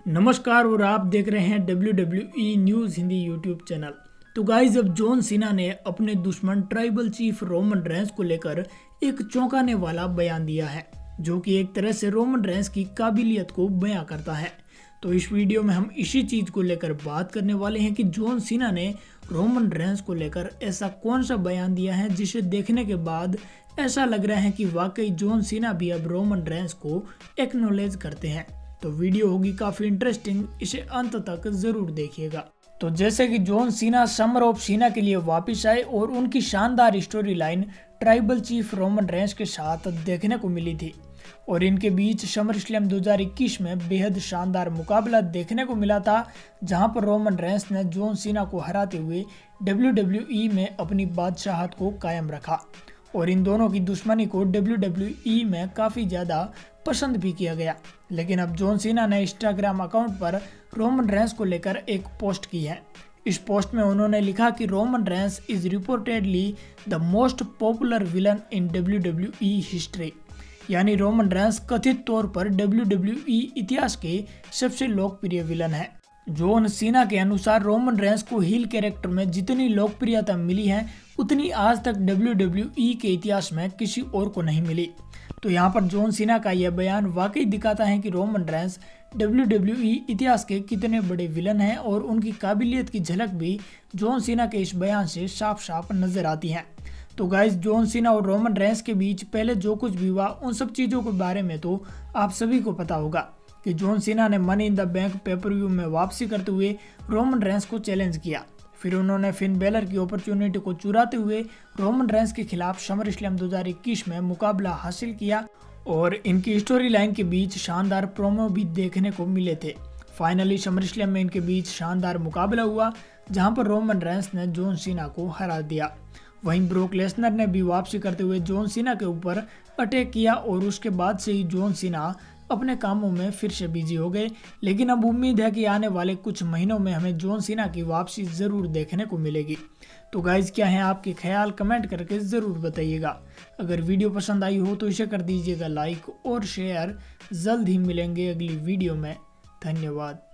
नमस्कार और आप देख रहे हैं WWE news Hindi YouTube channel. तो गाइज अब जॉन सीना ने अपने दुश्मन ट्राइबल चीफ रोमन रेंस को लेकर एक चौंकाने वाला बयान दिया है, जो कि एक तरह से रोमन रेंस की काबिलियत को बयां करता है। तो इस वीडियो में हम इसी चीज़ को लेकर बात करने वाले हैं कि जॉन सीना ने रोमन रेंस को लेकर ऐसा कौन सा बयान दिया है जिसे देखने के बाद ऐसा लग रहा है कि वाकई जॉन सीना भी अब रोमन रेंस को एक्नॉलेज करते हैं। तो वीडियो होगी काफ़ी इंटरेस्टिंग, इसे अंत तक ज़रूर देखिएगा। तो जैसे कि जॉन सीना समर ऑफ सीना के लिए वापस आए और उनकी शानदार story line tribal chief Roman Reigns के साथ देखने को मिली थी और इनके बीच समर स्लैम 2021 में बेहद शानदार मुकाबला देखने को मिला था, जहां पर रोमन रेंस ने जॉन सीना को हराते हुए WWE में अपनी बादशाहत को कायम रखा और इन दोनों की दुश्मनी को WWE में काफ़ी ज़्यादा पसंद भी किया गया। लेकिन अब जॉन सीना ने इंस्टाग्राम अकाउंट पर रोमन रेंस को लेकर एक पोस्ट की है। इस पोस्ट में उन्होंने लिखा कि Roman Reigns is reportedly the most popular villain in WWE history, यानी रोमन रेंस कथित तौर पर WWE इतिहास के सबसे लोकप्रिय विलन है। जॉन सीना के अनुसार रोमन रेंस को हील कैरेक्टर में जितनी लोकप्रियता मिली है उतनी आज तक WWE के इतिहास में किसी और को नहीं मिली। तो यहाँ पर जॉन सीना का यह बयान वाकई दिखाता है कि रोमन रेंस WWE इतिहास के कितने बड़े विलन हैं और उनकी काबिलियत की झलक भी जॉन सीना के इस बयान से साफ साफ नजर आती है। तो गाइस, जॉन सीना और रोमन रेंस के बीच पहले जो कुछ भी हुआ उन सब चीज़ों के बारे में तो आप सभी को पता होगा कि जॉन सीना ने Money in the Bank pay per view में वापसी करते हुए रोमन रेंस को चैलेंज किया। फिर उन्होंने फिन बेलर की अपॉर्चुनिटी को चुराते हुए रोमन रेंस के खिलाफ समर स्लैम 2021 में मुकाबला हासिल किया और इनकी स्टोरी लाइन के बीच शानदार प्रोमो भी देखने को मिले थे। फाइनली समर स्लैम में इनके बीच शानदार मुकाबला हुआ, जहां पर रोमन रेंस ने जॉन सीना को हरा दिया। वहीं ब्रोक लेसनर ने भी वापसी करते हुए जॉन सीना के ऊपर अटैक किया और उसके बाद से ही जॉन सीना अपने कामों में फिर से बिजी हो गए। लेकिन अब उम्मीद है कि आने वाले कुछ महीनों में हमें जॉन सीना की वापसी ज़रूर देखने को मिलेगी। तो गाइज, क्या है आपके ख्याल, कमेंट करके ज़रूर बताइएगा। अगर वीडियो पसंद आई हो तो इसे कर दीजिएगा लाइक और शेयर। जल्द ही मिलेंगे अगली वीडियो में। धन्यवाद।